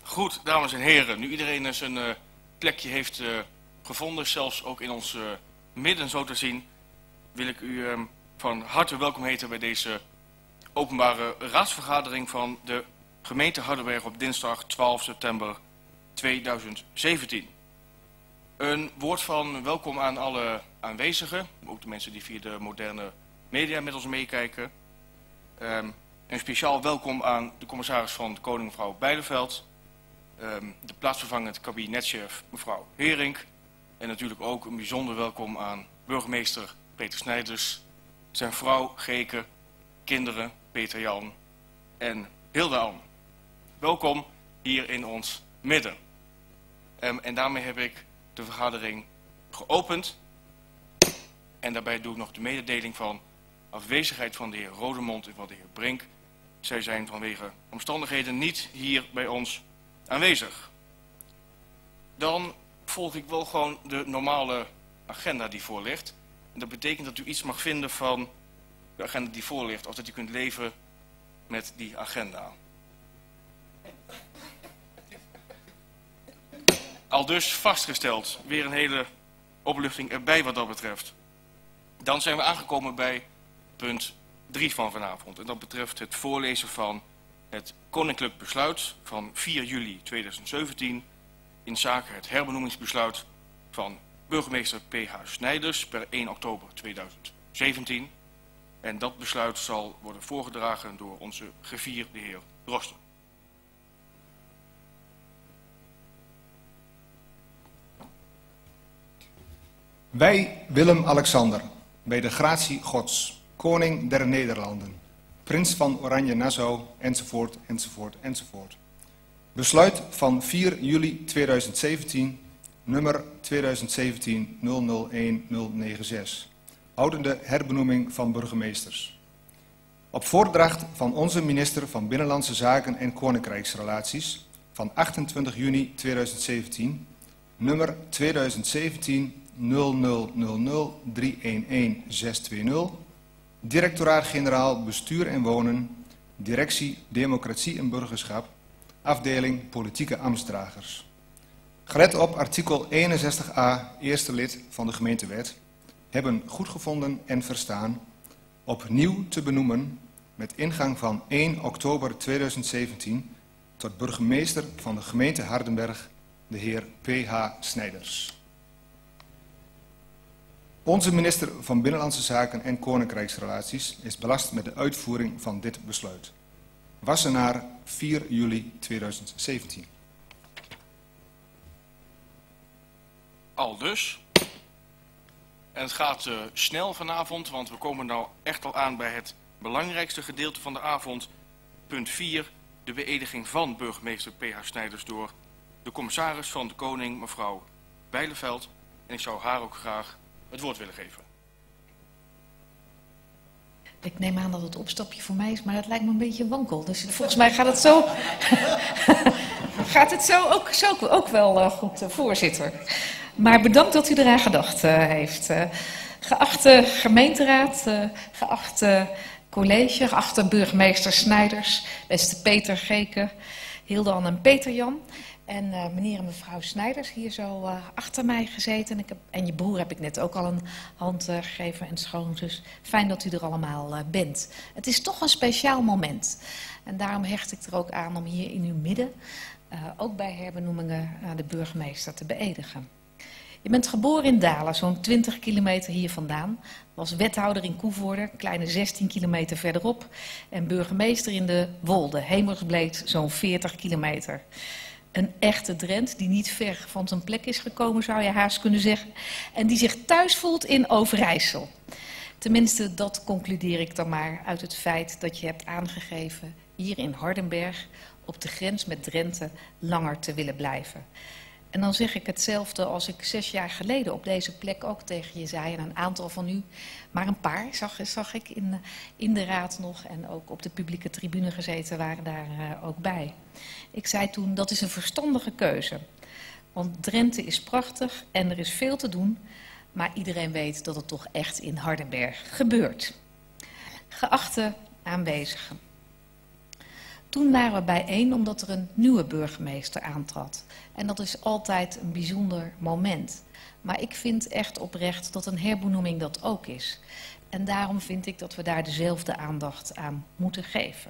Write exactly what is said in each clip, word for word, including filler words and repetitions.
Goed, dames en heren, nu iedereen zijn uh, plekje heeft uh, gevonden, zelfs ook in ons uh, midden zo te zien, wil ik u uh, van harte welkom heten bij deze openbare raadsvergadering van de gemeente Hardenberg op dinsdag twaalf september tweeduizend zeventien. Een woord van welkom aan alle aanwezigen, ook de mensen die via de moderne media met ons meekijken. Um, een speciaal welkom aan de commissaris van de Koning, mevrouw Bijleveld. Um, de plaatsvervangend kabinetchef mevrouw Herink. En natuurlijk ook een bijzonder welkom aan burgemeester Peter Snijders, zijn vrouw Geke, kinderen Peter Jan en Hilde Ann. Welkom hier in ons midden. Um, en daarmee heb ik de vergadering geopend. En daarbij doe ik nog de mededeling van afwezigheid van de heer Rodemond en van de heer Brink. Zij zijn vanwege omstandigheden niet hier bij ons aanwezig. Dan volg ik wel gewoon de normale agenda die voor ligt. En dat betekent dat u iets mag vinden van de agenda die voor ligt, of dat u kunt leven met die agenda. Al dus vastgesteld, weer een hele opluchting erbij wat dat betreft. Dan zijn we aangekomen bij punt drie van vanavond. En dat betreft het voorlezen van het Koninklijk Besluit van vier juli tweeduizend zeventien... in zaken het herbenoemingsbesluit van burgemeester P H Snijders per één oktober tweeduizend zeventien. En dat besluit zal worden voorgedragen door onze griffier, de heer Drosten. Wij, Willem-Alexander, bij de gratie Gods, koning der Nederlanden, prins van Oranje-Nassau, enzovoort, enzovoort, enzovoort. Besluit van vier juli tweeduizend zeventien, nummer tweeduizend zeventien nul nul een nul negen zes, houdende herbenoeming van burgemeesters. Op voordracht van onze minister van Binnenlandse Zaken en Koninkrijksrelaties van achtentwintig juni tweeduizend zeventien, nummer tweeduizend zeventien nul nul nul nul drie een een zes twee nul, Directoraat-Generaal Bestuur en Wonen, Directie Democratie en Burgerschap, afdeling Politieke Ambtsdragers. Gelet op artikel eenenzestig a, eerste lid van de gemeentewet, hebben goedgevonden en verstaan opnieuw te benoemen met ingang van één oktober tweeduizend zeventien tot burgemeester van de gemeente Hardenberg, de heer P H Snijders. Onze minister van Binnenlandse Zaken en Koninkrijksrelaties is belast met de uitvoering van dit besluit. Wassenaar, vier juli tweeduizend zeventien. Aldus. En het gaat uh, snel vanavond, want we komen nou echt al aan bij het belangrijkste gedeelte van de avond. Punt vier, de beëdiging van burgemeester P H Snijders door de commissaris van de Koning, mevrouw Bijleveld. En ik zou haar ook graag het woord willen geven. Ik neem aan dat het opstapje voor mij is, maar dat lijkt me een beetje wankel. Dus volgens mij gaat het zo, gaat het zo ook, zo ook wel uh, goed, uh, voorzitter. Maar bedankt dat u eraan gedacht uh, heeft. Uh, geachte gemeenteraad, uh, geachte college, geachte burgemeester Snijders, beste Peter, Geke, Hilde Ann en Peter Jan. En uh, meneer en mevrouw Snijders hier zo uh, achter mij gezeten. En, ik heb, en je broer heb ik net ook al een hand uh, gegeven en schoonzus. Fijn dat u er allemaal uh, bent. Het is toch een speciaal moment. En daarom hecht ik er ook aan om hier in uw midden, uh, ook bij herbenoemingen, uh, de burgemeester te beëdigen. Je bent geboren in Dalen, zo'n twintig kilometer hier vandaan. Was wethouder in Koevoorde, kleine zestien kilometer verderop. En burgemeester in de Wolde, Hemelsbleed, zo'n veertig kilometer. Een echte Drent die niet ver van zijn plek is gekomen, zou je haast kunnen zeggen. En die zich thuis voelt in Overijssel. Tenminste, dat concludeer ik dan maar uit het feit dat je hebt aangegeven hier in Hardenberg op de grens met Drenthe langer te willen blijven. En dan zeg ik hetzelfde als ik zes jaar geleden op deze plek ook tegen je zei. En een aantal van u, maar een paar zag, zag ik in, in de raad nog. En ook op de publieke tribune gezeten waren daar uh, ook bij. Ik zei toen, dat is een verstandige keuze. Want Drenthe is prachtig en er is veel te doen. Maar iedereen weet dat het toch echt in Hardenberg gebeurt. Geachte aanwezigen. Toen waren we bijeen omdat er een nieuwe burgemeester aantrad. En dat is altijd een bijzonder moment. Maar ik vind echt oprecht dat een herbenoeming dat ook is. En daarom vind ik dat we daar dezelfde aandacht aan moeten geven.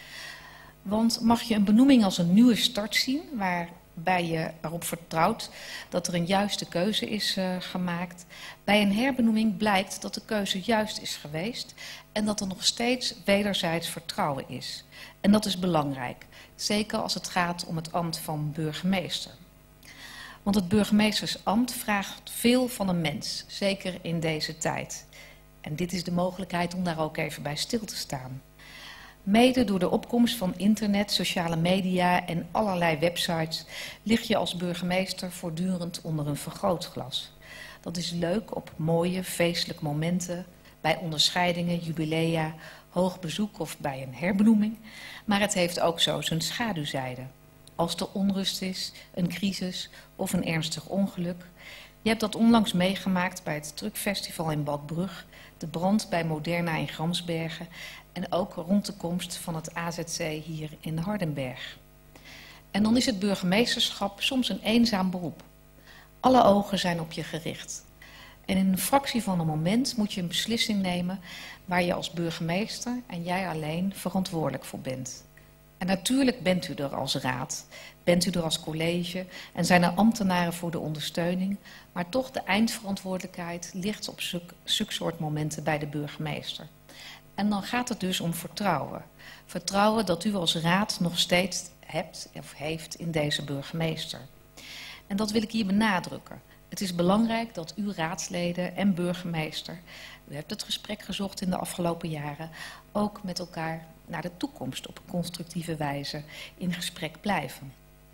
Want mag je een benoeming als een nieuwe start zien, waarbij je erop vertrouwt dat er een juiste keuze is uh, gemaakt. Bij een herbenoeming blijkt dat de keuze juist is geweest en dat er nog steeds wederzijds vertrouwen is. En dat is belangrijk, zeker als het gaat om het ambt van burgemeester. Want het burgemeestersambt vraagt veel van een mens, zeker in deze tijd. En dit is de mogelijkheid om daar ook even bij stil te staan. Mede door de opkomst van internet, sociale media en allerlei websites lig je als burgemeester voortdurend onder een vergrootglas. Dat is leuk op mooie, feestelijke momenten, bij onderscheidingen, jubilea, hoog bezoek of bij een herbenoeming. Maar het heeft ook zo zijn schaduwzijde. Als er onrust is, een crisis of een ernstig ongeluk. Je hebt dat onlangs meegemaakt bij het Truckfestival in Badbrug, de brand bij Moderna in Gramsbergen en ook rond de komst van het A Z C hier in Hardenberg. En dan is het burgemeesterschap soms een eenzaam beroep. Alle ogen zijn op je gericht. En in een fractie van een moment moet je een beslissing nemen waar je als burgemeester en jij alleen verantwoordelijk voor bent. En natuurlijk bent u er als raad, bent u er als college en zijn er ambtenaren voor de ondersteuning, maar toch de eindverantwoordelijkheid ligt op zulke soort momenten bij de burgemeester. En dan gaat het dus om vertrouwen. Vertrouwen dat u als raad nog steeds hebt of heeft in deze burgemeester. En dat wil ik hier benadrukken. Het is belangrijk dat u raadsleden en burgemeester, u hebt het gesprek gezocht in de afgelopen jaren, ook met elkaar naar de toekomst op een constructieve wijze in gesprek blijven.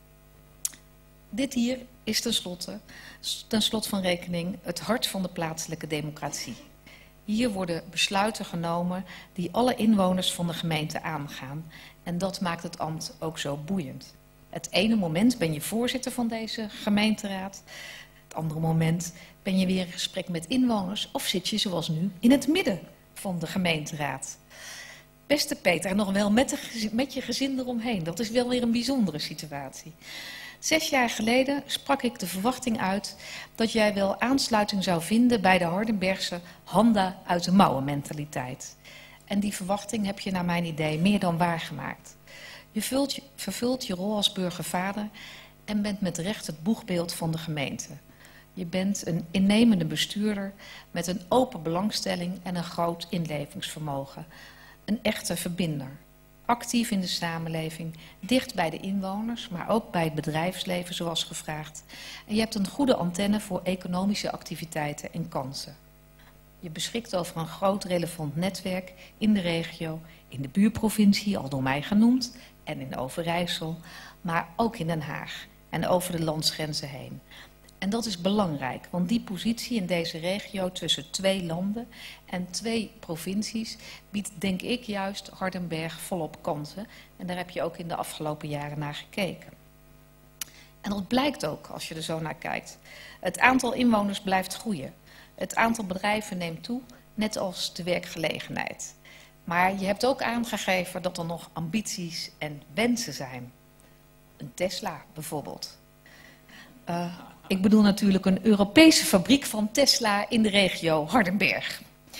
Dit hier is tenslotte, ten slot van rekening, het hart van de plaatselijke democratie. Hier worden besluiten genomen die alle inwoners van de gemeente aangaan. En dat maakt het ambt ook zo boeiend. Het ene moment ben je voorzitter van deze gemeenteraad. Het andere moment ben je weer in gesprek met inwoners of zit je zoals nu in het midden van de gemeenteraad. Beste Peter, en nog wel met, de, met je gezin eromheen. Dat is wel weer een bijzondere situatie. Zes jaar geleden sprak ik de verwachting uit dat jij wel aansluiting zou vinden bij de Hardenbergse handen uit de mouwen mentaliteit. En die verwachting heb je naar mijn idee meer dan waargemaakt. Je vult, vervult je rol als burgervader en bent met recht het boegbeeld van de gemeente. Je bent een innemende bestuurder met een open belangstelling en een groot inlevingsvermogen. Een echte verbinder. Actief in de samenleving, dicht bij de inwoners, maar ook bij het bedrijfsleven zoals gevraagd. En je hebt een goede antenne voor economische activiteiten en kansen. Je beschikt over een groot relevant netwerk in de regio, in de buurprovincie, al door mij genoemd, en in Overijssel, maar ook in Den Haag en over de landsgrenzen heen. En dat is belangrijk, want die positie in deze regio tussen twee landen en twee provincies biedt, denk ik, juist Hardenberg volop kansen. En daar heb je ook in de afgelopen jaren naar gekeken. En dat blijkt ook als je er zo naar kijkt. Het aantal inwoners blijft groeien. Het aantal bedrijven neemt toe, net als de werkgelegenheid. Maar je hebt ook aangegeven dat er nog ambities en wensen zijn. Een Tesla bijvoorbeeld. Uh, ik bedoel natuurlijk een Europese fabriek van Tesla in de regio Hardenberg.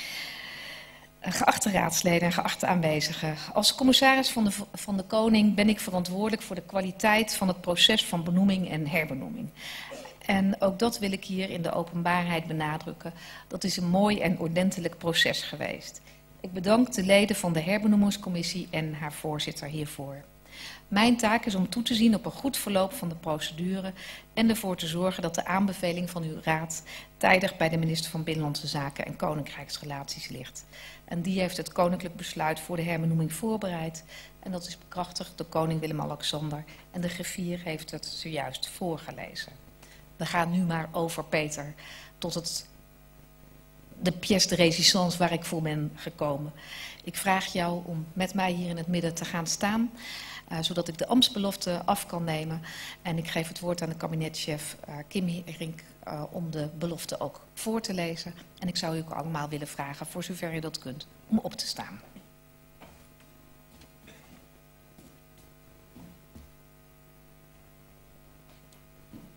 Uh, geachte raadsleden en geachte aanwezigen. Als commissaris van de, van de Koning ben ik verantwoordelijk voor de kwaliteit van het proces van benoeming en herbenoeming. En ook dat wil ik hier in de openbaarheid benadrukken. Dat is een mooi en ordentelijk proces geweest. Ik bedank de leden van de herbenoemingscommissie en haar voorzitter hiervoor. Mijn taak is om toe te zien op een goed verloop van de procedure en ervoor te zorgen dat de aanbeveling van uw raad tijdig bij de minister van Binnenlandse Zaken en Koninkrijksrelaties ligt. En die heeft het koninklijk besluit voor de herbenoeming voorbereid en dat is bekrachtigd door koning Willem-Alexander en de griffier heeft het zojuist voorgelezen. We gaan nu maar over, Peter, tot het, de pièce de résistance waar ik voor ben gekomen. Ik vraag jou om met mij hier in het midden te gaan staan, uh, zodat ik de ambtsbelofte af kan nemen. En ik geef het woord aan de kabinetchef uh, Kim Hiddink uh, om de belofte ook voor te lezen. En ik zou u ook allemaal willen vragen, voor zover je dat kunt, om op te staan.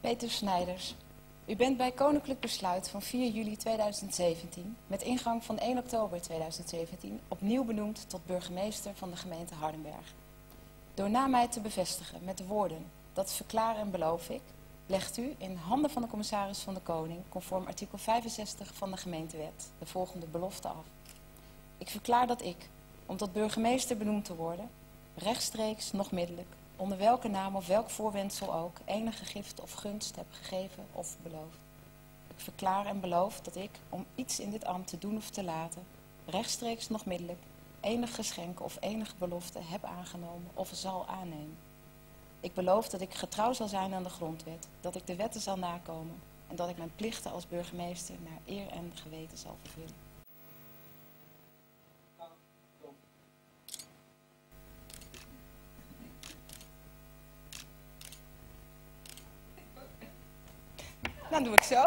Peter Snijders, u bent bij koninklijk besluit van vier juli tweeduizend zeventien... met ingang van één oktober tweeduizend zeventien... opnieuw benoemd tot burgemeester van de gemeente Hardenberg. Door na mij te bevestigen met de woorden dat verklaar en beloof ik... legt u in handen van de commissaris van de Koning... conform artikel vijfenzestig van de gemeentewet de volgende belofte af. Ik verklaar dat ik, om tot burgemeester benoemd te worden... rechtstreeks nog middelijk, onder welke naam of welk voorwendsel ook... enige gift of gunst heb gegeven of beloofd. Ik verklaar en beloof dat ik, om iets in dit ambt te doen of te laten... rechtstreeks nog middelijk, enig geschenk of enige belofte heb aangenomen of zal aannemen. Ik beloof dat ik getrouw zal zijn aan de grondwet, dat ik de wetten zal nakomen... en dat ik mijn plichten als burgemeester naar eer en geweten zal vervullen. Dan doe ik zo.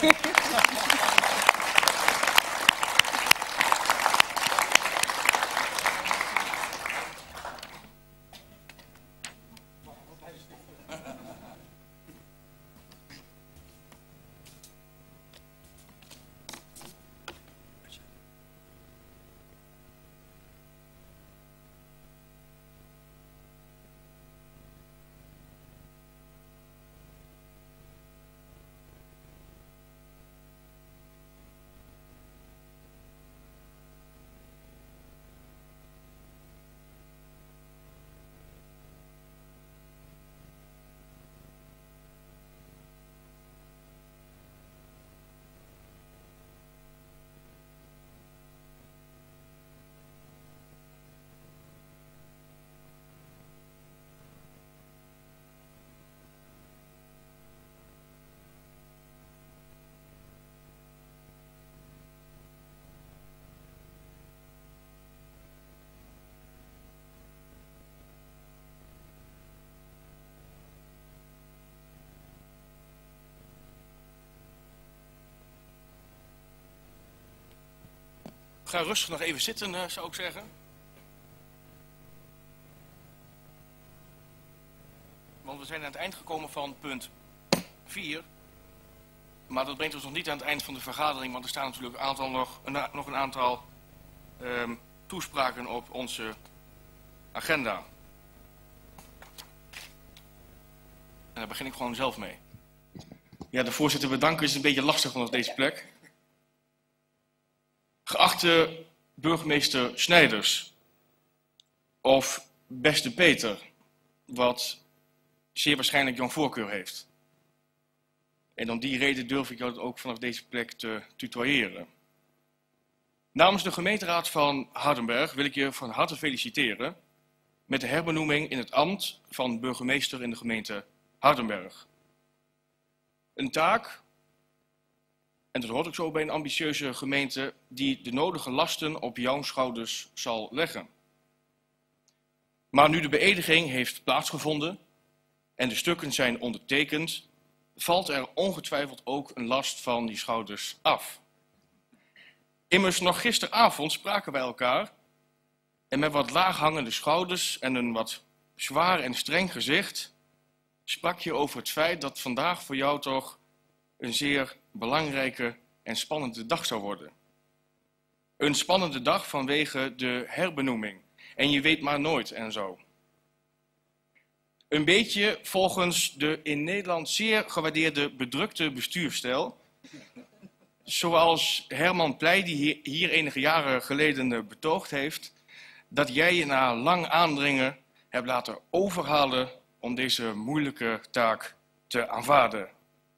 Ga rustig nog even zitten, uh, zou ik zeggen. Want we zijn aan het eind gekomen van punt vier. Maar dat brengt ons nog niet aan het eind van de vergadering, want er staan natuurlijk een aantal nog, een, nog een aantal um, toespraken op onze agenda. En daar begin ik gewoon zelf mee. Ja, de voorzitter bedanken is een beetje lastig vanaf deze plek. Geachte burgemeester Snijders, of beste Peter, wat zeer waarschijnlijk jouw voorkeur heeft. En om die reden durf ik jou ook vanaf deze plek te tutoyeren. Namens de gemeenteraad van Hardenberg wil ik je van harte feliciteren met de herbenoeming in het ambt van burgemeester in de gemeente Hardenberg. Een taak, en dat hoort ook zo bij een ambitieuze gemeente, die de nodige lasten op jouw schouders zal leggen. Maar nu de beëdiging heeft plaatsgevonden en de stukken zijn ondertekend, valt er ongetwijfeld ook een last van die schouders af. Immers, nog gisteravond spraken wij elkaar en met wat laaghangende schouders en een wat zwaar en streng gezicht sprak je over het feit dat vandaag voor jou toch een zeer belangrijke en spannende dag zou worden. Een spannende dag vanwege de herbenoeming. En je weet maar nooit en zo. Een beetje volgens de in Nederland zeer gewaardeerde bedrukte bestuurstijl. Zoals Herman Pleij, die hier, hier enige jaren geleden betoogd heeft, dat jij je na lang aandringen hebt laten overhalen om deze moeilijke taak te aanvaarden.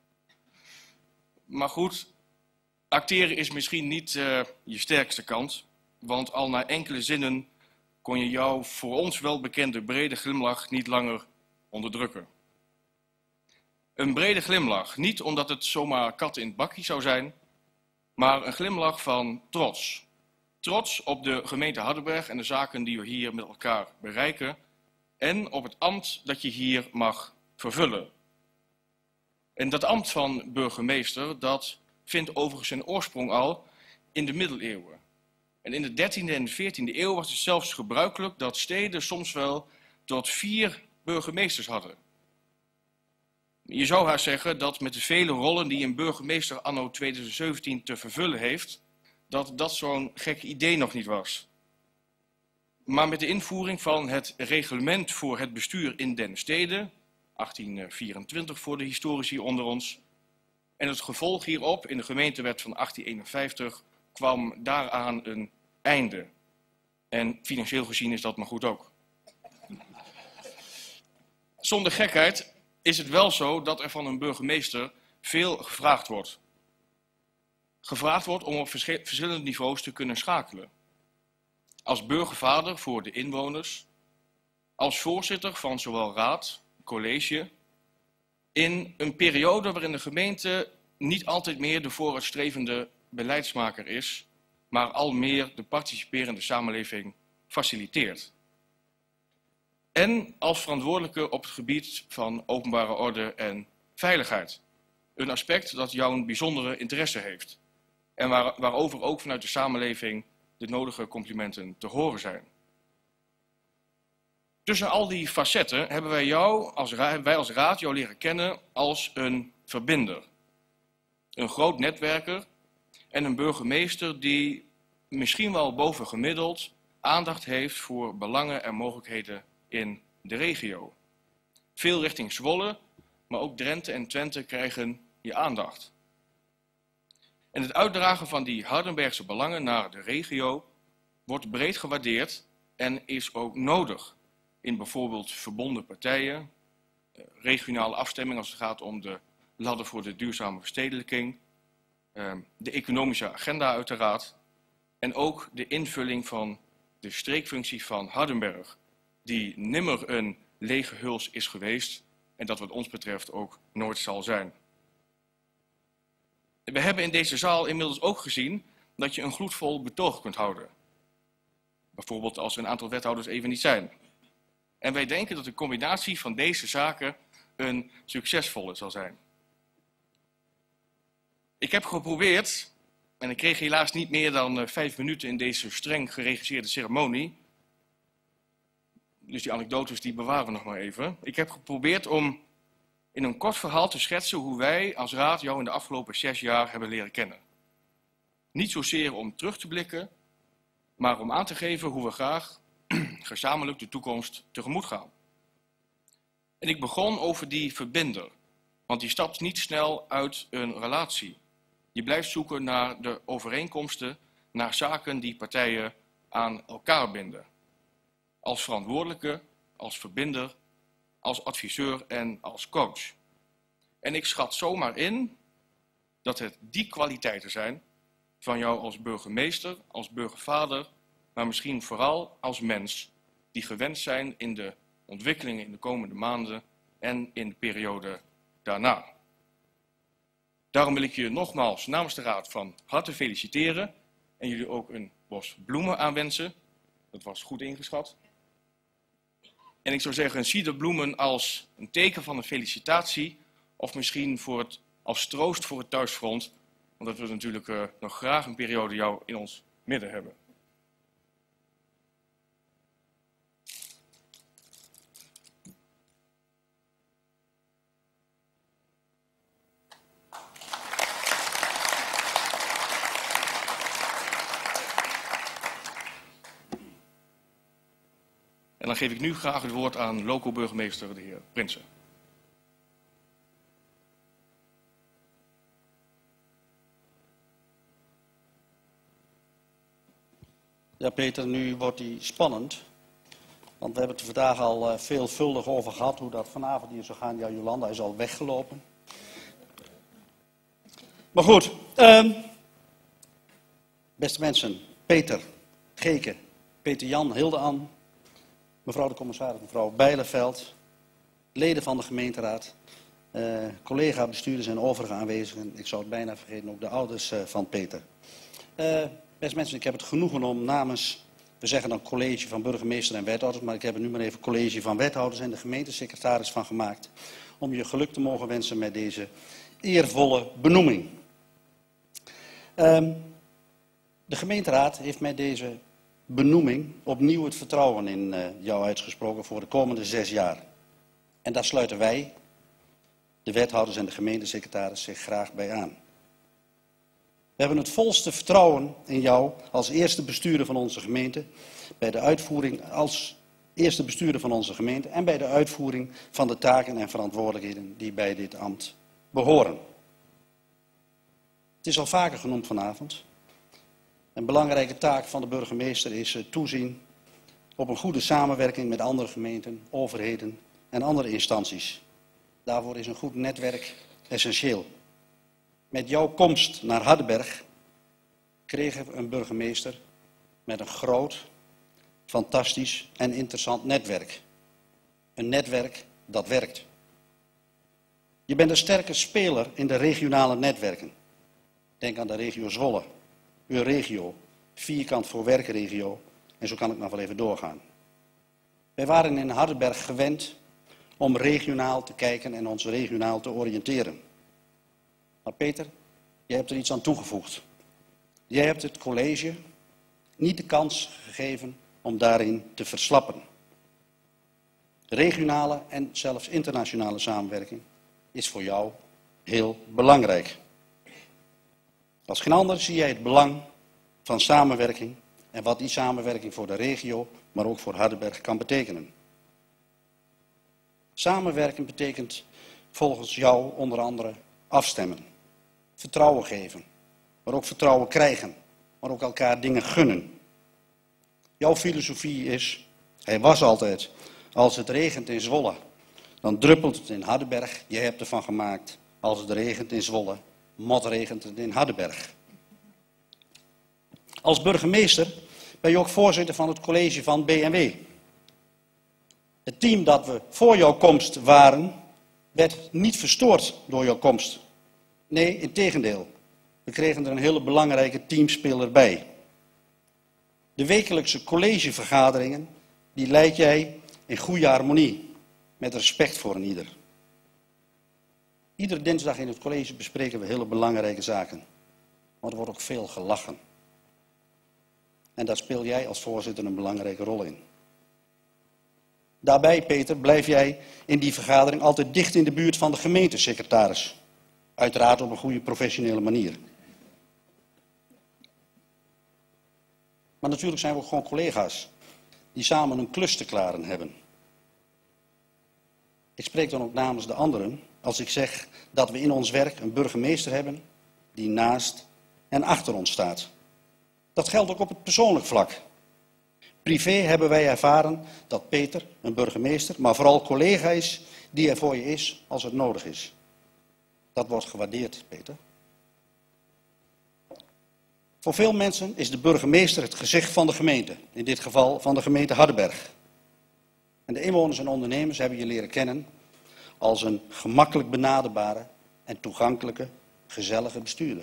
Maar goed, acteren is misschien niet uh, je sterkste kant, want al na enkele zinnen kon je jouw voor ons wel bekende brede glimlach niet langer onderdrukken. Een brede glimlach, niet omdat het zomaar kat in het bakkie zou zijn, maar een glimlach van trots. Trots op de gemeente Hardenberg en de zaken die we hier met elkaar bereiken en op het ambt dat je hier mag vervullen. En dat ambt van burgemeester, dat vindt overigens zijn oorsprong al in de middeleeuwen. En in de dertiende en de veertiende eeuw was het zelfs gebruikelijk dat steden soms wel tot vier burgemeesters hadden. Je zou haast zeggen dat met de vele rollen die een burgemeester anno tweeduizend zeventien te vervullen heeft, dat dat zo'n gek idee nog niet was. Maar met de invoering van het reglement voor het bestuur in den steden, achttien vierentwintig voor de historici onder ons, en het gevolg hierop in de gemeentewet van achttien eenenvijftig kwam daaraan een einde. En financieel gezien is dat maar goed ook. Zonder gekheid is het wel zo dat er van een burgemeester veel gevraagd wordt. Gevraagd wordt om op verschillende niveaus te kunnen schakelen. Als burgervader voor de inwoners, als voorzitter van zowel raad, college, in een periode waarin de gemeente niet altijd meer de vooruitstrevende beleidsmaker is, maar al meer de participerende samenleving faciliteert. En als verantwoordelijke op het gebied van openbare orde en veiligheid. Een aspect dat jou een bijzondere interesse heeft. En waar, waarover ook vanuit de samenleving de nodige complimenten te horen zijn. Tussen al die facetten hebben wij jou als, wij als raad jou leren kennen als een verbinder. Een groot netwerker en een burgemeester die misschien wel bovengemiddeld aandacht heeft voor belangen en mogelijkheden in de regio. Veel richting Zwolle, maar ook Drenthe en Twente krijgen je aandacht. En het uitdragen van die Hardenbergse belangen naar de regio wordt breed gewaardeerd en is ook nodig in bijvoorbeeld verbonden partijen, regionale afstemming als het gaat om de ladder voor de duurzame verstedelijking, de economische agenda uiteraard en ook de invulling van de streekfunctie van Hardenberg, die nimmer een lege huls is geweest en dat wat ons betreft ook nooit zal zijn. We hebben in deze zaal inmiddels ook gezien dat je een gloedvol betoog kunt houden. Bijvoorbeeld als er een aantal wethouders even niet zijn. En wij denken dat de combinatie van deze zaken een succesvolle zal zijn. Ik heb geprobeerd, en ik kreeg helaas niet meer dan uh, vijf minuten in deze streng geregisseerde ceremonie. Dus die anekdotes die bewaren we nog maar even. Ik heb geprobeerd om in een kort verhaal te schetsen hoe wij als raad jou in de afgelopen zes jaar hebben leren kennen. Niet zozeer om terug te blikken, maar om aan te geven hoe we graag gezamenlijk de toekomst tegemoet gaan. En ik begon over die verbinder, want die stapt niet snel uit een relatie. Je blijft zoeken naar de overeenkomsten, naar zaken die partijen aan elkaar binden. Als verantwoordelijke, als verbinder, als adviseur en als coach. En ik schat zomaar in dat het die kwaliteiten zijn van jou als burgemeester, als burgervader, maar misschien vooral als mens, die gewend zijn in de ontwikkelingen in de komende maanden en in de periode daarna. Daarom wil ik je nogmaals namens de Raad van harte feliciteren en jullie ook een bos bloemen aanwensen. Dat was goed ingeschat. En ik zou zeggen, zie de bloemen als een teken van een felicitatie of misschien voor het, als troost voor het thuisfront, omdat we natuurlijk uh, nog graag een periode jou in ons midden hebben. En dan geef ik nu graag het woord aan loco-burgemeester de heer Prinsen. Ja, Peter, nu wordt die spannend. Want we hebben het er vandaag al uh, veelvuldig over gehad hoe dat vanavond hier zou gaan. Ja, Jolanda is al weggelopen. Maar goed, um, beste mensen, Peter, Geke, Peter Jan, Hilde-Ann, mevrouw de commissaris, mevrouw Bijleveld, leden van de gemeenteraad, uh, collega-bestuurders en overige aanwezigen. Ik zou het bijna vergeten, ook de ouders uh, van Peter. Uh, beste mensen, ik heb het genoegen om namens, we zeggen dan college van burgemeester en wethouders, maar ik heb er nu maar even college van wethouders en de gemeentesecretaris van gemaakt, om je geluk te mogen wensen met deze eervolle benoeming. Um, de gemeenteraad heeft met deze benoeming opnieuw het vertrouwen in uh, jou uitgesproken voor de komende zes jaar. En daar sluiten wij, de wethouders en de gemeentesecretaris zich graag bij aan. We hebben het volste vertrouwen in jou als eerste bestuurder van onze gemeente, bij de uitvoering, als eerste bestuurder van onze gemeente en bij de uitvoering van de taken en verantwoordelijkheden die bij dit ambt behoren. Het is al vaker genoemd vanavond. Een belangrijke taak van de burgemeester is toezien op een goede samenwerking met andere gemeenten, overheden en andere instanties. Daarvoor is een goed netwerk essentieel. Met jouw komst naar Hardenberg kregen we een burgemeester met een groot, fantastisch en interessant netwerk. Een netwerk dat werkt. Je bent een sterke speler in de regionale netwerken. Denk aan de regio Zwolle, uw regio, vierkant voor werkregio en zo kan ik nog wel even doorgaan. Wij waren in Hardenberg gewend om regionaal te kijken en ons regionaal te oriënteren. Maar Peter, jij hebt er iets aan toegevoegd. Jij hebt het college niet de kans gegeven om daarin te verslappen. Regionale en zelfs internationale samenwerking is voor jou heel belangrijk. Als geen ander zie jij het belang van samenwerking en wat die samenwerking voor de regio, maar ook voor Hardenberg kan betekenen. Samenwerken betekent volgens jou onder andere afstemmen, vertrouwen geven, maar ook vertrouwen krijgen, maar ook elkaar dingen gunnen. Jouw filosofie is, hij was altijd, als het regent in Zwolle, dan druppelt het in Hardenberg. Je hebt ervan gemaakt, als het regent in Zwolle, motregent het in Hardenberg. Als burgemeester ben je ook voorzitter van het college van B N W. Het team dat we voor jouw komst waren, werd niet verstoord door jouw komst. Nee, integendeel. We kregen er een hele belangrijke teamspeler bij. De wekelijkse collegevergaderingen, die leid jij in goede harmonie, met respect voor een ieder. Iedere dinsdag in het college bespreken we hele belangrijke zaken. Maar er wordt ook veel gelachen. En daar speel jij als voorzitter een belangrijke rol in. Daarbij, Peter, blijf jij in die vergadering altijd dicht in de buurt van de gemeentesecretaris. Uiteraard op een goede professionele manier. Maar natuurlijk zijn we ook gewoon collega's die samen een klus te klaren hebben. Ik spreek dan ook namens de anderen als ik zeg dat we in ons werk een burgemeester hebben die naast en achter ons staat. Dat geldt ook op het persoonlijk vlak. Privé hebben wij ervaren dat Peter, een burgemeester, maar vooral collega is die er voor je is als het nodig is. Dat wordt gewaardeerd, Peter. Voor veel mensen is de burgemeester het gezicht van de gemeente, in dit geval van de gemeente Hardenberg. En de inwoners en ondernemers hebben je leren kennen als een gemakkelijk benaderbare en toegankelijke, gezellige bestuurder.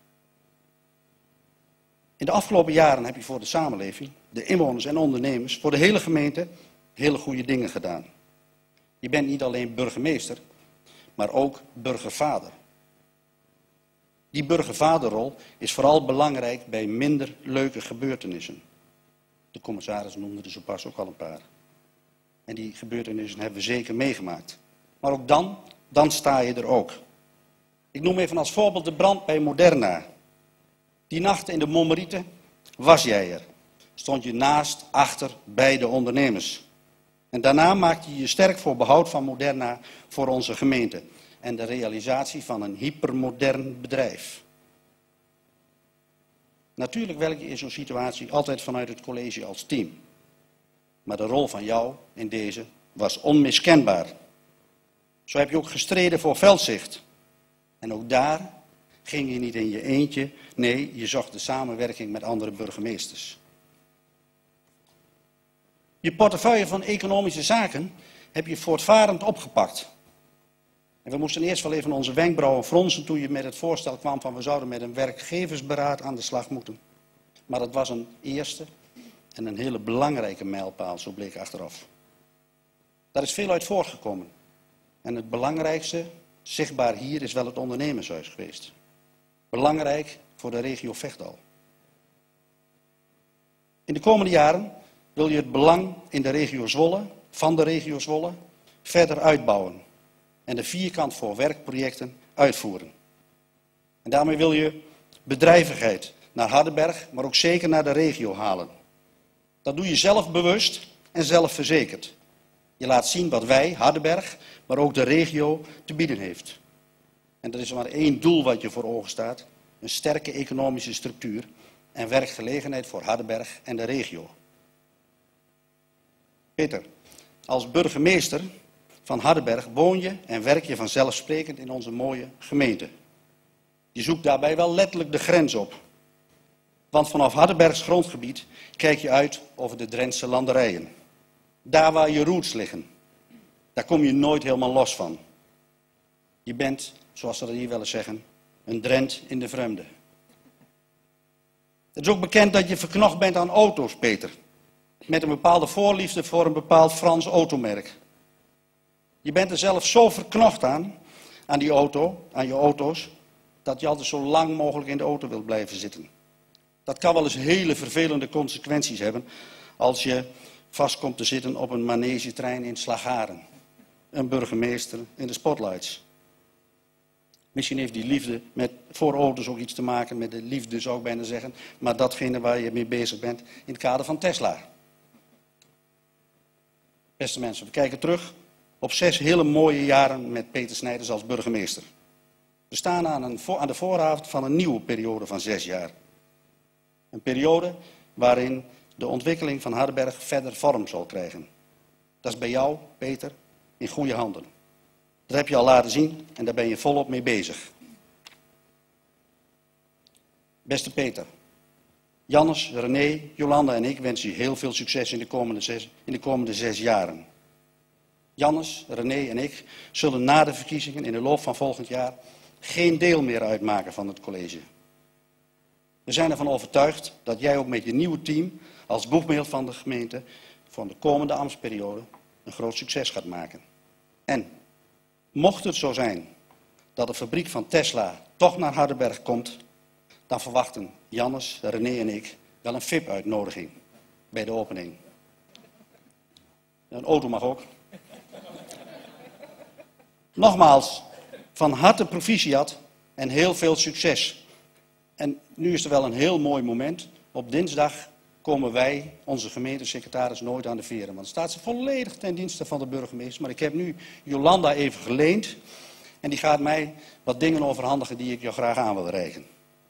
In de afgelopen jaren heb je voor de samenleving, de inwoners en ondernemers, voor de hele gemeente hele goede dingen gedaan. Je bent niet alleen burgemeester, maar ook burgervader. Die burgervaderrol is vooral belangrijk bij minder leuke gebeurtenissen. De commissaris noemde er zo pas ook al een paar. En die gebeurtenissen hebben we zeker meegemaakt. Maar ook dan, dan sta je er ook. Ik noem even als voorbeeld de brand bij Moderna. Die nacht in de Mommerieten was jij er. Stond je naast, achter, bij de ondernemers. En daarna maakte je je sterk voor behoud van Moderna voor onze gemeente. En de realisatie van een hypermodern bedrijf. Natuurlijk werk je in zo'n situatie altijd vanuit het college als team. Maar de rol van jou in deze was onmiskenbaar. Zo heb je ook gestreden voor veldzicht. En ook daar ging je niet in je eentje. Nee, je zocht de samenwerking met andere burgemeesters. Je portefeuille van economische zaken heb je voortvarend opgepakt. En we moesten eerst wel even onze wenkbrauwen fronsen toen je met het voorstel kwam van we zouden met een werkgeversberaad aan de slag moeten. Maar het was een eerste en een hele belangrijke mijlpaal, zo bleek achteraf. Daar is veel uit voortgekomen. En het belangrijkste, zichtbaar hier, is wel het ondernemershuis geweest. Belangrijk voor de regio Vechtdal. In de komende jaren wil je het belang in de regio Zwolle, van de regio Zwolle, verder uitbouwen. en de vierkant voor werkprojecten uitvoeren. En daarmee wil je bedrijvigheid naar Hardenberg, maar ook zeker naar de regio halen. Dat doe je zelfbewust en zelfverzekerd. Je laat zien wat wij, Hardenberg, maar ook de regio te bieden heeft. En er is maar één doel wat je voor ogen staat: een sterke economische structuur en werkgelegenheid voor Hardenberg en de regio. Peter, als burgemeester van Hardenberg woon je en werk je vanzelfsprekend in onze mooie gemeente. Je zoekt daarbij wel letterlijk de grens op. Want vanaf Hardenbergs grondgebied kijk je uit over de Drentse landerijen. Daar waar je roots liggen. Daar kom je nooit helemaal los van. Je bent, zoals ze dat hier wel eens zeggen, een Drent in de vreemde. Het is ook bekend dat je verknocht bent aan auto's, Peter. Met een bepaalde voorliefde voor een bepaald Frans automerk. Je bent er zelf zo verknocht aan, aan die auto, aan je auto's, dat je altijd zo lang mogelijk in de auto wilt blijven zitten. Dat kan wel eens hele vervelende consequenties hebben als je vast komt te zitten op een manegetrein in Slagharen. Een burgemeester in de spotlights. Misschien heeft die liefde met, voor auto's ook iets te maken met de liefde, zou ik bijna zeggen, maar datgene waar je mee bezig bent in het kader van Tesla. Beste mensen, we kijken terug op zes hele mooie jaren met Peter Snijders als burgemeester. We staan aan, een, aan de vooravond van een nieuwe periode van zes jaar. Een periode waarin de ontwikkeling van Hardenberg verder vorm zal krijgen. Dat is bij jou, Peter, in goede handen. Dat heb je al laten zien en daar ben je volop mee bezig. Beste Peter, Jannes, René, Jolanda en ik wensen je heel veel succes in de komende zes, in de komende zes jaren. Jannes, René en ik zullen na de verkiezingen in de loop van volgend jaar geen deel meer uitmaken van het college. We zijn ervan overtuigd dat jij ook met je nieuwe team als boegbeeld van de gemeente van de komende ambtsperiode een groot succes gaat maken. En mocht het zo zijn dat de fabriek van Tesla toch naar Hardenberg komt, dan verwachten Jannes, René en ik wel een V I P-uitnodiging bij de opening. Een auto mag ook. Nogmaals, van harte proficiat en heel veel succes. En nu is er wel een heel mooi moment. Op dinsdag komen wij, onze gemeentesecretaris, nooit aan de veren. Want staat ze volledig ten dienste van de burgemeester. Maar ik heb nu Jolanda even geleend. En die gaat mij wat dingen overhandigen die ik jou graag aan wil reiken.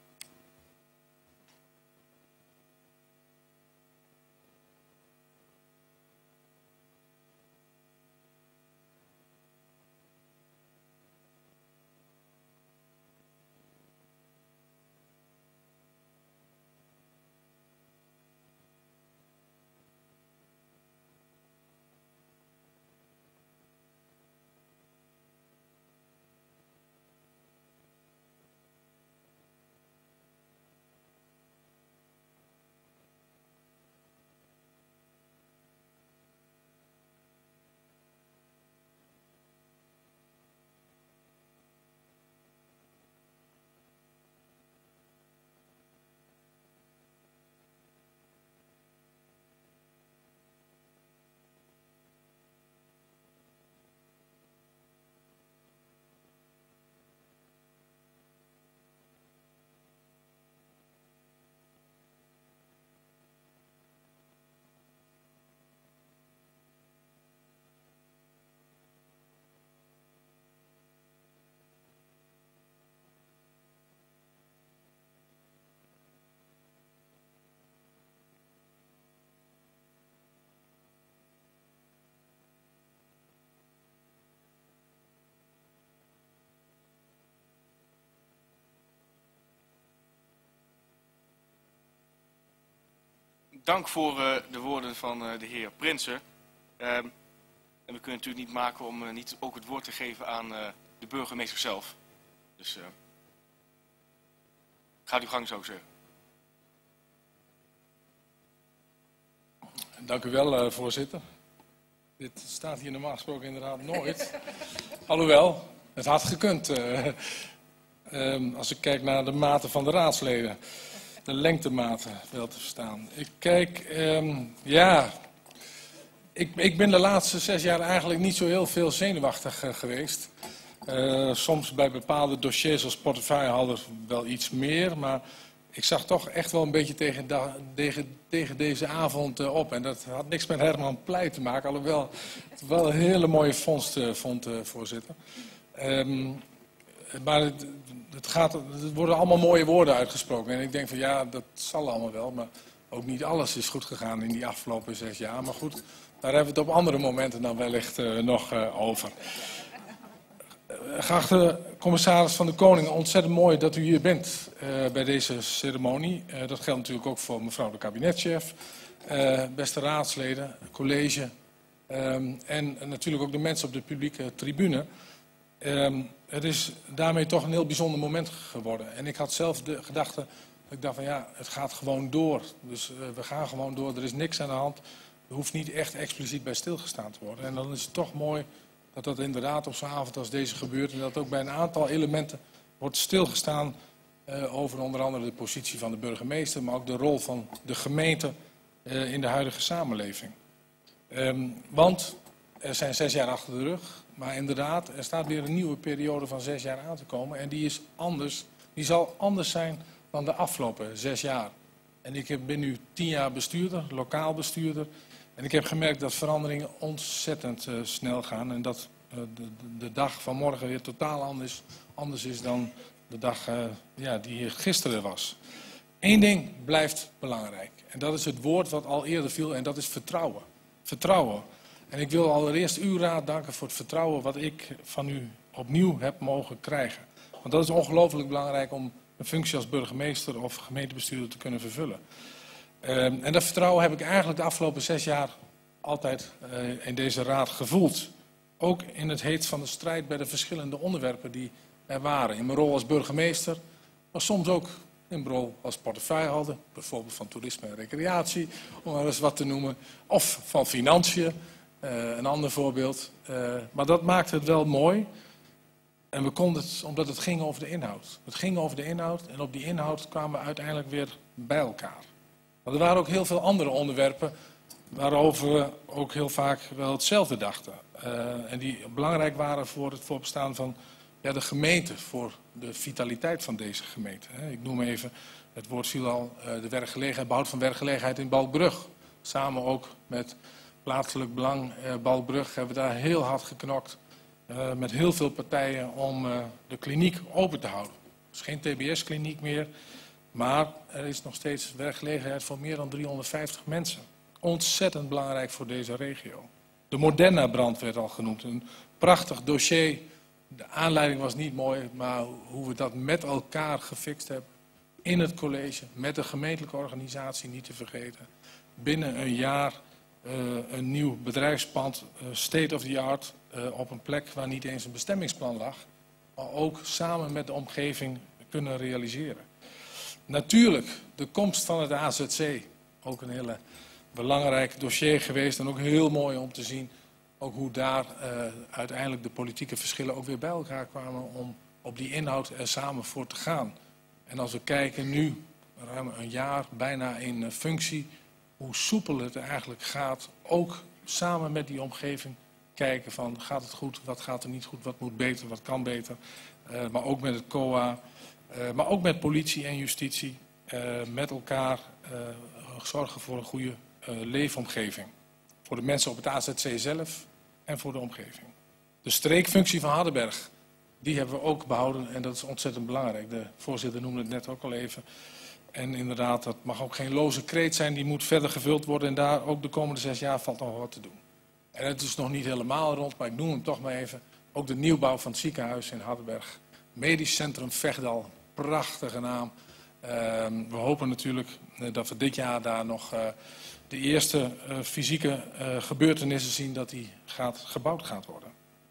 Dank voor uh, de woorden van uh, de heer Prinsen. Uh, en we kunnen natuurlijk niet maken om uh, niet ook het woord te geven aan uh, de burgemeester zelf. Dus uh, gaat uw gang, zou ik zeggen. Dank u wel, uh, voorzitter. Dit staat hier normaal gesproken inderdaad nooit. Alhoewel, het had gekund. Uh, um, als ik kijk naar de maten van de raadsleden. De lengtematen wel te verstaan. Ik kijk, um, ja, ik, ik ben de laatste zes jaar eigenlijk niet zo heel veel zenuwachtig uh, geweest. Uh, soms bij bepaalde dossiers als portefeuillehouder wel iets meer, maar ik zag toch echt wel een beetje tegen, da, tegen, tegen deze avond uh, op. En dat had niks met Herman Pleij te maken, alhoewel het wel een hele mooie vondst uh, vond, uh, voorzitter. Um, maar het, het, gaat, het worden allemaal mooie woorden uitgesproken. En ik denk van ja, dat zal allemaal wel, maar ook niet alles is goed gegaan in die afgelopen zes jaar. Maar goed, daar hebben we het op andere momenten dan wellicht uh, nog uh, over. Geachte commissaris van de Koning, ontzettend mooi dat u hier bent uh, bij deze ceremonie. Uh, dat geldt natuurlijk ook voor mevrouw de kabinetchef, uh, beste raadsleden, college um, en natuurlijk ook de mensen op de publieke tribune. Um, het is daarmee toch een heel bijzonder moment geworden. En ik had zelf de gedachte, ik dacht van ja, het gaat gewoon door. Dus uh, we gaan gewoon door, er is niks aan de hand. Er hoeft niet echt expliciet bij stilgestaan te worden. En dan is het toch mooi dat dat inderdaad op zo'n avond als deze gebeurt. En dat ook bij een aantal elementen wordt stilgestaan uh, over onder andere de positie van de burgemeester. Maar ook de rol van de gemeente uh, in de huidige samenleving. Um, want er zijn zes jaar achter de rug. Maar inderdaad, er staat weer een nieuwe periode van zes jaar aan te komen. En die is anders. Die zal anders zijn dan de afgelopen zes jaar. En ik ben nu tien jaar bestuurder, lokaal bestuurder. En ik heb gemerkt dat veranderingen ontzettend uh, snel gaan. En dat uh, de, de dag van morgen weer totaal anders, anders is dan de dag uh, ja, die gisteren was. Eén ding blijft belangrijk. En dat is het woord wat al eerder viel. En dat is vertrouwen. Vertrouwen. En ik wil allereerst uw raad danken voor het vertrouwen wat ik van u opnieuw heb mogen krijgen. Want dat is ongelooflijk belangrijk om een functie als burgemeester of gemeentebestuurder te kunnen vervullen. Um, en dat vertrouwen heb ik eigenlijk de afgelopen zes jaar altijd uh, in deze raad gevoeld. Ook in het heet van de strijd bij de verschillende onderwerpen die er waren. In mijn rol als burgemeester, maar soms ook in mijn rol als portefeuillehouder. Bijvoorbeeld van toerisme en recreatie, om maar eens wat te noemen. Of van financiën, uh, een ander voorbeeld. Uh, maar dat maakt het wel mooi. En we konden het, omdat het ging over de inhoud. Het ging over de inhoud en op die inhoud kwamen we uiteindelijk weer bij elkaar. Maar er waren ook heel veel andere onderwerpen waarover we ook heel vaak wel hetzelfde dachten. Uh, en die belangrijk waren voor het voorbestaan van ja, de gemeente, voor de vitaliteit van deze gemeente. Ik noem even, het woord viel al, uh, de werkgelegenheid, behoud van werkgelegenheid in Balkbrug. Samen ook met plaatselijk belang uh, Balkbrug hebben we daar heel hard geknokt. Uh, met heel veel partijen om uh, de kliniek open te houden. Het is geen T B S-kliniek meer, maar er is nog steeds werkgelegenheid voor meer dan driehonderdvijftig mensen. Ontzettend belangrijk voor deze regio. De Moderna-brand werd al genoemd. Een prachtig dossier. De aanleiding was niet mooi, maar hoe we dat met elkaar gefixt hebben. In het college, met de gemeentelijke organisatie niet te vergeten. Binnen een jaar uh, een nieuw bedrijfspand, uh, state of the art, uh, op een plek waar niet eens een bestemmingsplan lag. Maar ook samen met de omgeving kunnen realiseren. Natuurlijk, de komst van het A Z C, ook een hele belangrijk dossier geweest en ook heel mooi om te zien ook hoe daar uh, uiteindelijk de politieke verschillen ook weer bij elkaar kwamen om op die inhoud er samen voor te gaan. En als we kijken nu, ruim een jaar bijna in uh, functie, hoe soepel het eigenlijk gaat, ook samen met die omgeving kijken van gaat het goed, wat gaat er niet goed, wat moet beter, wat kan beter. Uh, maar ook met het C O A, uh, maar ook met politie en justitie, uh, met elkaar uh, zorgen voor een goede uh, leefomgeving. Voor de mensen op het A Z C zelf en voor de omgeving. De streekfunctie van Hardenberg, die hebben we ook behouden en dat is ontzettend belangrijk. De voorzitter noemde het net ook al even. En inderdaad, dat mag ook geen loze kreet zijn, die moet verder gevuld worden en daar ook de komende zes jaar valt nog wat te doen. En het is nog niet helemaal rond, maar ik noem hem toch maar even. Ook de nieuwbouw van het ziekenhuis in Hardenberg. Medisch Centrum Vechtdal, prachtige naam. Uh, we hopen natuurlijk uh, dat we dit jaar daar nog uh, de eerste uh, fysieke uh, gebeurtenissen zien dat die gaat, gebouwd gaat worden.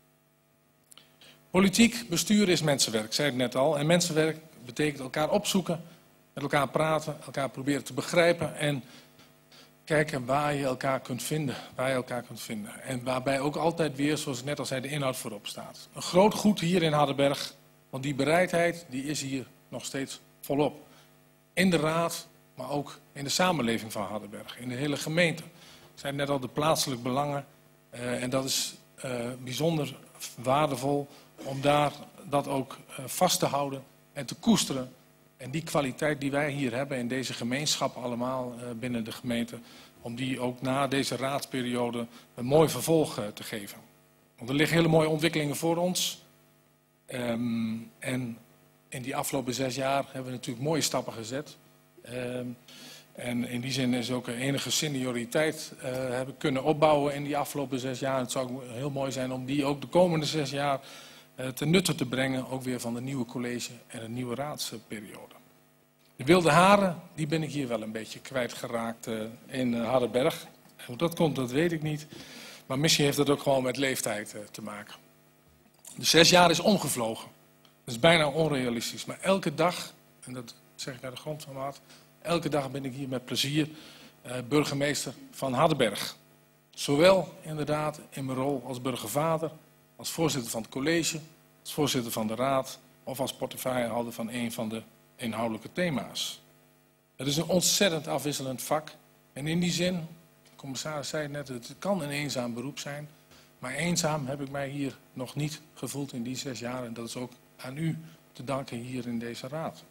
Politiek bestuur is mensenwerk, ik zei het net al. En mensenwerk betekent elkaar opzoeken, met elkaar praten, elkaar proberen te begrijpen en kijken waar je elkaar kunt vinden, waar je elkaar kunt vinden. En waarbij ook altijd weer, zoals ik net al zei, de inhoud voorop staat. Een groot goed hier in Hardenberg, want die bereidheid die is hier nog steeds volop. In de raad, maar ook in de samenleving van Hardenberg, in de hele gemeente. zei net al, de plaatselijke belangen. Uh, en dat is uh, bijzonder waardevol om daar dat ook uh, vast te houden en te koesteren. En die kwaliteit die wij hier hebben in deze gemeenschap allemaal uh, binnen de gemeente, om die ook na deze raadsperiode een mooi vervolg uh, te geven. Want er liggen hele mooie ontwikkelingen voor ons. Um, en in die afgelopen zes jaar hebben we natuurlijk mooie stappen gezet. Um, en in die zin is ook een enige senioriteit uh, hebben kunnen opbouwen in die afgelopen zes jaar. Het zou ook heel mooi zijn om die ook de komende zes jaar uh, ten nutte te brengen. Ook weer van de nieuwe college en de nieuwe raadsperiode. De wilde haren, die ben ik hier wel een beetje kwijtgeraakt uh, in uh, Hardenberg. Hoe dat komt, dat weet ik niet. Maar misschien heeft dat ook gewoon met leeftijd uh, te maken. De zes jaar is omgevlogen. Dat is bijna onrealistisch. Maar elke dag, en dat zeg ik uit de grond van mijn hart, elke dag ben ik hier met plezier uh, burgemeester van Hardenberg. Zowel inderdaad in mijn rol als burgervader, als voorzitter van het college, als voorzitter van de raad of als portefeuillehouder van een van de inhoudelijke thema's. Het is een ontzettend afwisselend vak. En in die zin, de commissaris zei het net, het kan een eenzaam beroep zijn. Maar eenzaam heb ik mij hier nog niet gevoeld in die zes jaar. En dat is ook aan u te danken hier in deze raad.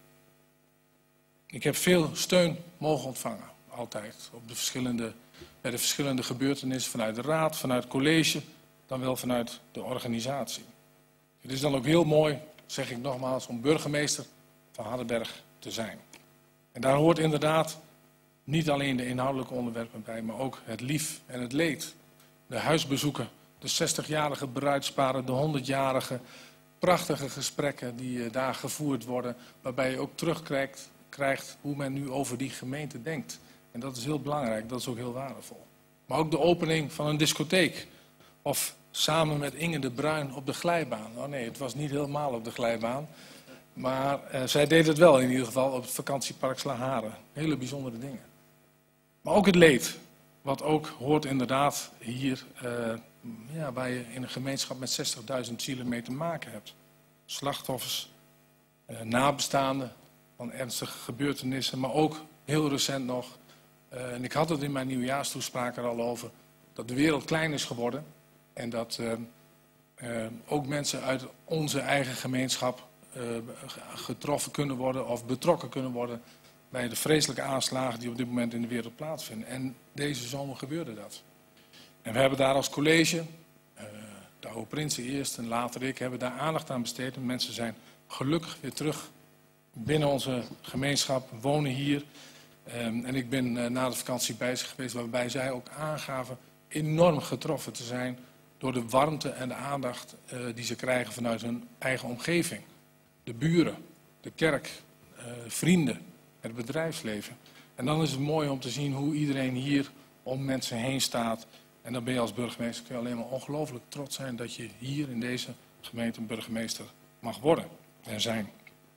Ik heb veel steun mogen ontvangen, altijd. Op de verschillende, bij de verschillende gebeurtenissen vanuit de raad, vanuit het college, dan wel vanuit de organisatie. Het is dan ook heel mooi, zeg ik nogmaals, om burgemeester van Hardenberg te zijn. En daar hoort inderdaad niet alleen de inhoudelijke onderwerpen bij, maar ook het lief en het leed. De huisbezoeken, de zestigjarige bruidsparen, de honderdjarige prachtige gesprekken die uh, daar gevoerd worden, waarbij je ook terugkrijgt krijgt hoe men nu over die gemeente denkt. En dat is heel belangrijk, dat is ook heel waardevol. Maar ook de opening van een discotheek. Of samen met Inge de Bruin op de glijbaan. Oh nee, het was niet helemaal op de glijbaan. Maar uh, zij deed het wel in ieder geval op het vakantiepark Slagharen. Hele bijzondere dingen. Maar ook het leed. Wat ook hoort inderdaad hier, uh, ja, waar je in een gemeenschap met zestigduizend zielen mee te maken hebt. Slachtoffers, uh, nabestaanden van ernstige gebeurtenissen, maar ook heel recent nog, uh, en ik had het in mijn nieuwjaarstoespraak er al over, dat de wereld klein is geworden en dat uh, uh, ook mensen uit onze eigen gemeenschap uh, getroffen kunnen worden of betrokken kunnen worden bij de vreselijke aanslagen die op dit moment in de wereld plaatsvinden. En deze zomer gebeurde dat. En we hebben daar als college, uh, de oude prinsen eerst en later ik, hebben daar aandacht aan besteed. En mensen zijn gelukkig weer terug binnen onze gemeenschap, wonen hier. Um, en ik ben uh, na de vakantie bij ze geweest, waarbij zij ook aangaven enorm getroffen te zijn door de warmte en de aandacht uh, die ze krijgen vanuit hun eigen omgeving. De buren, de kerk, uh, vrienden, het bedrijfsleven. En dan is het mooi om te zien hoe iedereen hier om mensen heen staat. En dan ben je als burgemeester, kun je alleen maar ongelooflijk trots zijn dat je hier in deze gemeente burgemeester mag worden en zijn.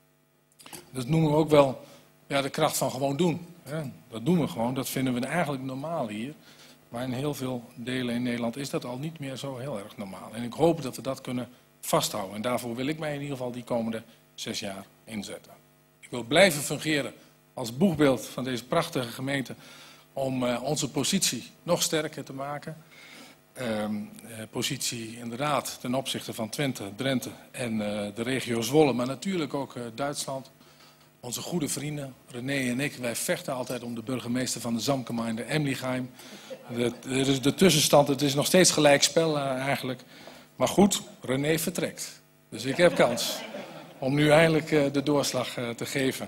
Dat noemen we ook wel ja, de kracht van gewoon doen. Hè. Dat doen we gewoon, dat vinden we eigenlijk normaal hier. Maar in heel veel delen in Nederland is dat al niet meer zo heel erg normaal. En ik hoop dat we dat kunnen vasthouden. En daarvoor wil ik mij in ieder geval die komende zes jaar inzetten. Ik wil blijven fungeren als boegbeeld van deze prachtige gemeente om uh, onze positie nog sterker te maken. Uh, positie inderdaad ten opzichte van Twente, Drenthe en uh, de regio Zwolle, maar natuurlijk ook uh, Duitsland. Onze goede vrienden, René en ik, wij vechten altijd om de burgemeester van de Zamgemeinde Emlichheim. De, de, de tussenstand, het is nog steeds gelijk spel uh, eigenlijk. Maar goed, René vertrekt. Dus ik heb kans om nu eindelijk uh, de doorslag uh, te geven.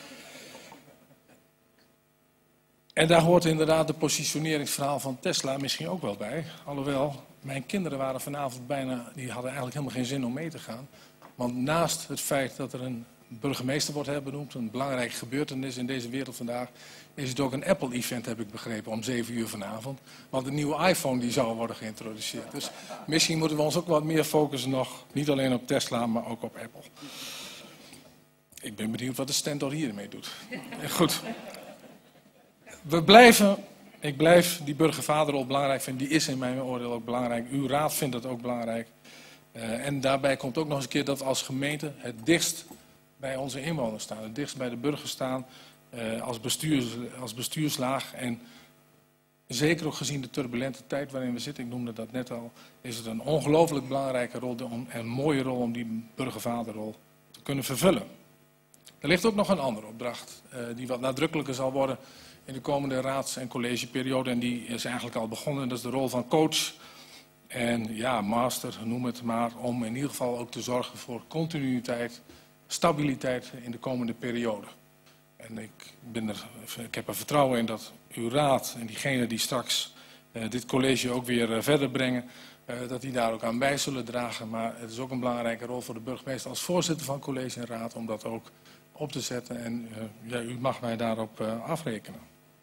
En daar hoort inderdaad de positioneringsverhaal van Tesla misschien ook wel bij. Alhoewel, mijn kinderen waren vanavond bijna, die hadden eigenlijk helemaal geen zin om mee te gaan. Want naast het feit dat er een burgemeester wordt herbenoemd, een belangrijke gebeurtenis in deze wereld vandaag, is het ook een Apple-event, heb ik begrepen, om zeven uur vanavond. Want de nieuwe iPhone die zou worden geïntroduceerd. Dus misschien moeten we ons ook wat meer focussen nog, niet alleen op Tesla, maar ook op Apple. Ik ben benieuwd wat de Stentor hiermee doet. Goed. We blijven, ik blijf die burgervaderrol belangrijk vinden. Die is in mijn oordeel ook belangrijk. Uw raad vindt dat ook belangrijk. Uh, en daarbij komt ook nog eens een keer dat we als gemeente het dichtst bij onze inwoners staan. Het dichtst bij de burgers staan uh, als, bestuurs, als bestuurslaag. En Zeker ook gezien de turbulente tijd waarin we zitten, ik noemde dat net al, is het een ongelooflijk belangrijke rol en een mooie rol om die burgervaderrol te kunnen vervullen. Er ligt ook nog een andere opdracht uh, die wat nadrukkelijker zal worden in de komende raads- en collegeperiode. En die is eigenlijk al begonnen, dat is de rol van coach en ja, master, noem het maar, om in ieder geval ook te zorgen voor continuïteit, stabiliteit in de komende periode. En ik, ben er, ik heb er vertrouwen in dat uw raad en diegenen die straks uh, dit college ook weer uh, verder brengen, uh, dat die daar ook aan bij zullen dragen. Maar het is ook een belangrijke rol voor de burgemeester als voorzitter van college en raad om dat ook op te zetten. En uh, ja, u mag mij daarop uh, afrekenen.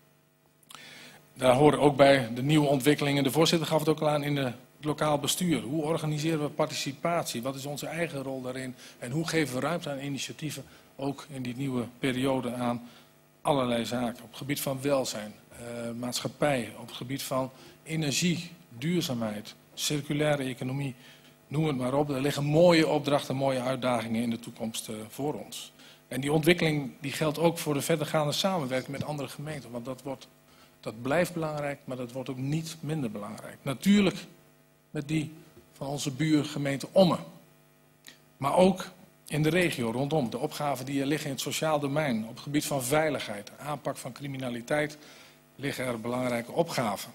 Daar horen ook bij de nieuwe ontwikkelingen. De voorzitter gaf het ook al aan in het lokaal bestuur. Hoe organiseren we participatie? Wat is onze eigen rol daarin? En hoe geven we ruimte aan initiatieven, ook in die nieuwe periode, aan allerlei zaken. Op het gebied van welzijn, uh, maatschappij, op het gebied van energie, duurzaamheid, circulaire economie. Noem het maar op. Er liggen mooie opdrachten, mooie uitdagingen in de toekomst uh, voor ons. En die ontwikkeling die geldt ook voor de verdergaande samenwerking met andere gemeenten. Want dat, wordt, dat blijft belangrijk, maar dat wordt ook niet minder belangrijk. Natuurlijk met die van onze buurgemeente Ommen. Maar ook in de regio rondom. De opgaven die er liggen in het sociaal domein. Op het gebied van veiligheid, aanpak van criminaliteit liggen er belangrijke opgaven.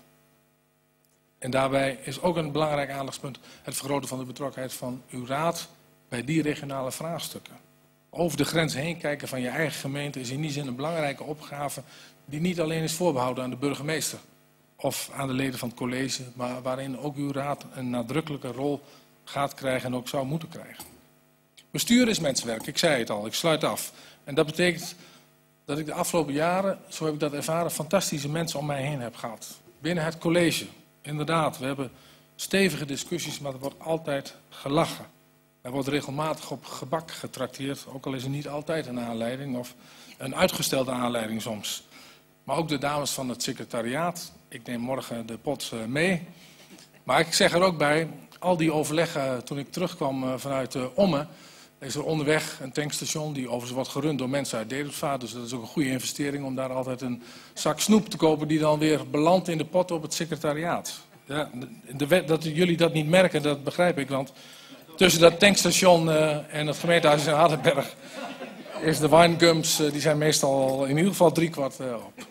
En daarbij is ook een belangrijk aandachtspunt het vergroten van de betrokkenheid van uw raad bij die regionale vraagstukken. Over de grens heen kijken van je eigen gemeente is in die zin een belangrijke opgave die niet alleen is voorbehouden aan de burgemeester of aan de leden van het college, maar waarin ook uw raad een nadrukkelijke rol gaat krijgen en ook zou moeten krijgen. Bestuur is mensenwerk, ik zei het al, ik sluit af. En dat betekent dat ik de afgelopen jaren, zo heb ik dat ervaren, fantastische mensen om mij heen heb gehad. Binnen het college, inderdaad, we hebben stevige discussies, maar er wordt altijd gelachen. Er wordt regelmatig op gebak getrakteerd, ook al is er niet altijd een aanleiding of een uitgestelde aanleiding soms. Maar ook de dames van het secretariaat, ik neem morgen de pot mee. Maar ik zeg er ook bij, al die overleggen toen ik terugkwam vanuit Ommen, is er onderweg een tankstation die overigens wordt gerund door mensen uit Dedemsvaart. Dus dat is ook een goede investering om daar altijd een zak snoep te kopen die dan weer belandt in de pot op het secretariaat. Ja, de, de, dat jullie dat niet merken, dat begrijp ik, want tussen dat tankstation uh, en het gemeentehuis in Hardenberg is de winegums, uh, die zijn meestal in ieder geval driekwart uh, op.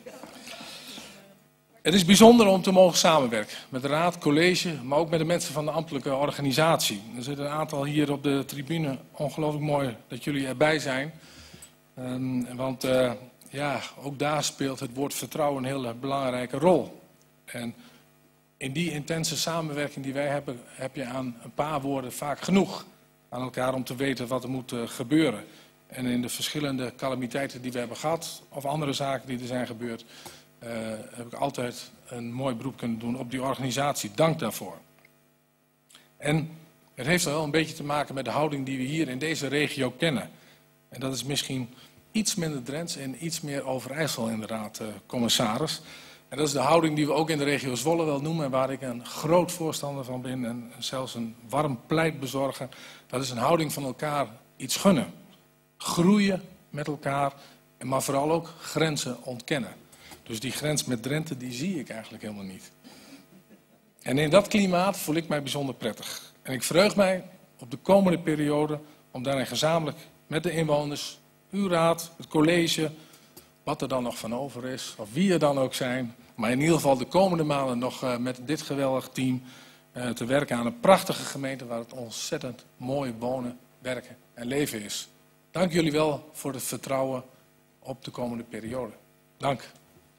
Het is bijzonder om te mogen samenwerken met de raad, college, maar ook met de mensen van de ambtelijke organisatie. Er zitten een aantal hier op de tribune, ongelooflijk mooi dat jullie erbij zijn. Um, want uh, ja, ook daar speelt het woord vertrouwen een hele belangrijke rol. En in die intense samenwerking die wij hebben, heb je aan een paar woorden vaak genoeg aan elkaar om te weten wat er moet uh, gebeuren. En in de verschillende calamiteiten die we hebben gehad, of andere zaken die er zijn gebeurd, Uh, heb ik altijd een mooi beroep kunnen doen op die organisatie. Dank daarvoor. En het heeft wel een beetje te maken met de houding die we hier in deze regio kennen. En dat is misschien iets minder Drents en iets meer Overijssel inderdaad, uh, commissaris. En dat is de houding die we ook in de regio Zwolle wel noemen en waar ik een groot voorstander van ben en zelfs een warm pleitbezorger. Dat is een houding van elkaar iets gunnen. Groeien met elkaar, maar vooral ook grenzen ontkennen. Dus die grens met Drenthe, die zie ik eigenlijk helemaal niet. En in dat klimaat voel ik mij bijzonder prettig. En ik verheug mij op de komende periode om daarin gezamenlijk met de inwoners, uw raad, het college, wat er dan nog van over is, of wie er dan ook zijn, maar in ieder geval de komende maanden nog uh, met dit geweldig team uh, te werken aan een prachtige gemeente waar het ontzettend mooi wonen, werken en leven is. Dank jullie wel voor het vertrouwen op de komende periode. Dank.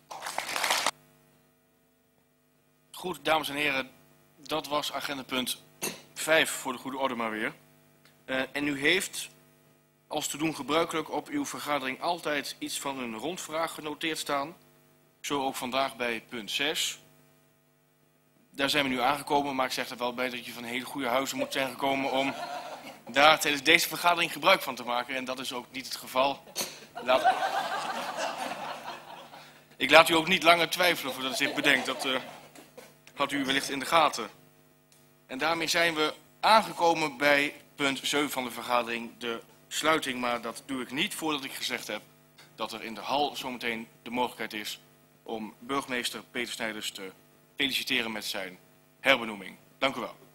Goed, dames en heren, dat was agendapunt vijf voor de goede orde maar weer. Uh, en u heeft als te doen gebruikelijk op uw vergadering altijd iets van een rondvraag genoteerd staan. Zo ook vandaag bij punt zes. Daar zijn we nu aangekomen, maar ik zeg er wel bij dat je van hele goede huizen moet zijn gekomen om daar tijdens deze vergadering gebruik van te maken. En dat is ook niet het geval. Laat... Ik laat u ook niet langer twijfelen voordat u zich bedenkt. Dat uh, had u wellicht in de gaten. En daarmee zijn we aangekomen bij punt zeven van de vergadering, de sluiting. Maar dat doe ik niet voordat ik gezegd heb dat er in de hal zometeen de mogelijkheid is om burgemeester Peter Snijders te feliciteren met zijn herbenoeming. Dank u wel.